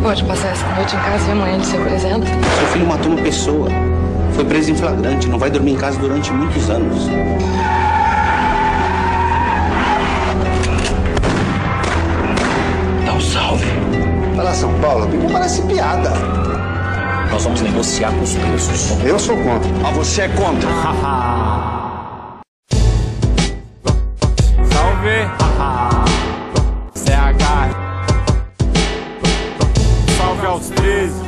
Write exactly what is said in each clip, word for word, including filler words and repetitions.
pode passar essa noite em casa e amanhã de se apresenta? Seu filho matou uma pessoa. Foi preso em flagrante. Não vai dormir em casa durante muitos anos. Dá um salve. Olha lá, São Paulo, não parece piada. Nós vamos negociar com os preços. Eu sou contra. Ah, você é contra. Salve. C H. Salve aos treze.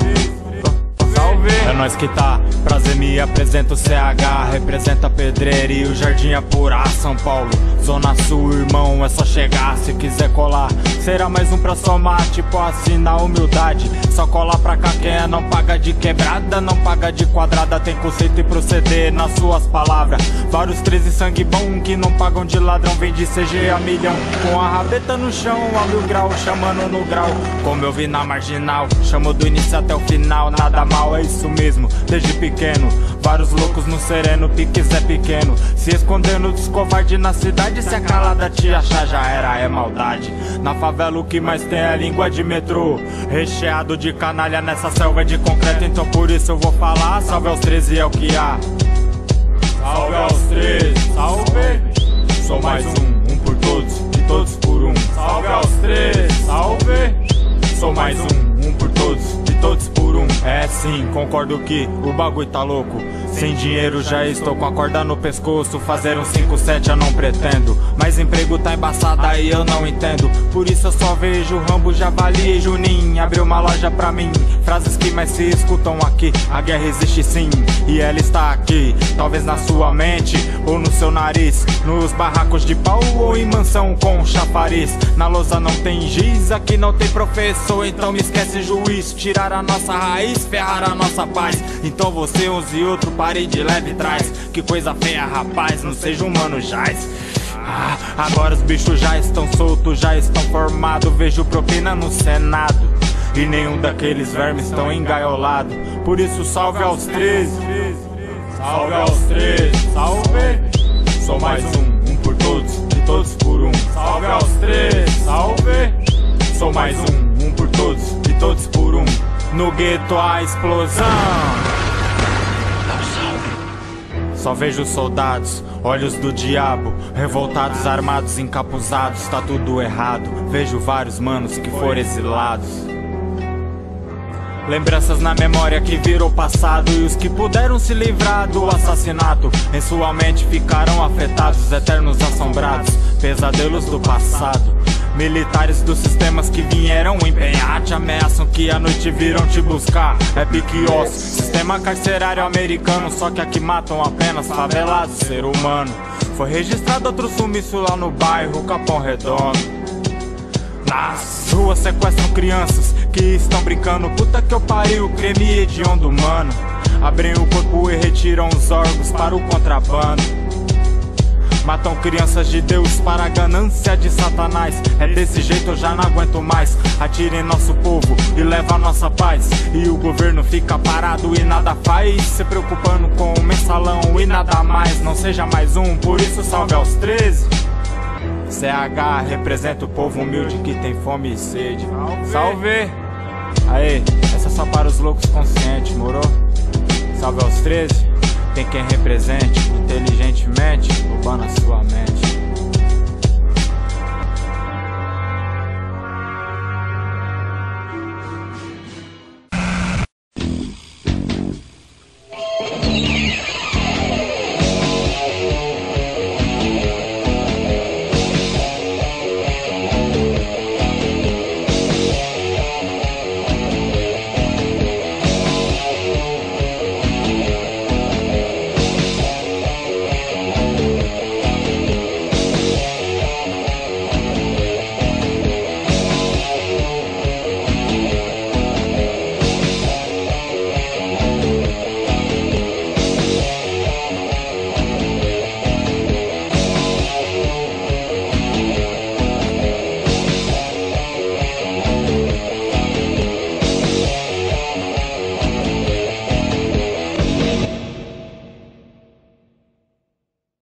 Salve. É nós que tá. Prazer, me apresenta o C H. Representa a Pedreira e o Jardim Apurá, São Paulo. Zona Sul, irmão, é só chegar. Se quiser colar, será mais um pra somar. Tipo assim, na humildade. Só colar pra cá quem é, não paga de quebrada, não paga de quadrada. Tem conceito e proceder nas suas palavras. Vários treze sangue bom que não pagam de ladrão. Vem de C G a milhão, com a rabeta no chão, a mil grau, chamando no grau. Como eu vi na marginal, chamo do início até o final. Nada mal, é isso mesmo, desde pequeno. Vários loucos no sereno, piques é pequeno. Se escondendo dos covardes na cidade. Se a calada te achar já era, é maldade. Na favela o que mais tem é língua de metrô, recheado de canalha nessa selva de concreto. Então por isso eu vou falar, salve aos treze é o que há. Salve aos treze, salve. Sou mais um, um por todos e todos por um. Salve aos treze, salve. Sou mais um, um por todos e todos por um. É sim, concordo que o bagulho tá louco. Sem dinheiro já estou com a corda no pescoço. Fazer um cinco sete eu não pretendo, mas emprego tá embaçado aí eu não entendo. Por isso eu só vejo Rambo, Javali e Juninho. Abriu uma loja pra mim, frases que mais se escutam aqui. A guerra existe sim, e ela está aqui. Talvez na sua mente ou no seu nariz. Nos barracos de pau ou em mansão com chafariz. Na lousa não tem giz, aqui não tem professor. Então me esquece juiz, tirar a nossa raiz, ferrar a nossa paz. Então você, uns e outro, pare de leve trás. Que coisa feia, rapaz, não seja humano, jaz. Ah, agora os bichos já estão soltos, já estão formados. Vejo propina no Senado e nenhum daqueles vermes estão engaiolados. Por isso salve aos treze. Salve aos treze, salve. Sou mais um, um por todos e todos por um. Salve aos treze, salve. Sou mais um, um por todos e todos por um. No gueto a explosão. Só vejo soldados, olhos do diabo, revoltados, armados, encapuzados. Tá tudo errado, vejo vários manos que foram exilados. Lembranças na memória que virou passado. E os que puderam se livrar do assassinato em sua mente ficaram afetados, eternos assombrados, pesadelos do passado. Militares dos sistemas que vieram empenhar, te ameaçam que à noite virão te buscar. É pique osso, sistema carcerário americano. Só que aqui matam apenas favelados, ser humano. Foi registrado outro sumiço lá no bairro Capão Redondo. Nas ruas sequestram crianças que estão brincando. Puta que eu pariu, creme hediondo humano. Abrem o corpo e retiram os órgãos para o contrabando. Matam crianças de Deus para a ganância de Satanás. É desse jeito eu já não aguento mais. Atirem nosso povo e leva a nossa paz. E o governo fica parado e nada faz, se preocupando com o mensalão e nada mais. Não seja mais um, por isso salve aos treze. C H representa o povo humilde que tem fome e sede. Salve! Aê, essa é só para os loucos conscientes, morou? Salve aos treze. Tem quem represente inteligentemente, roubando a sua mente.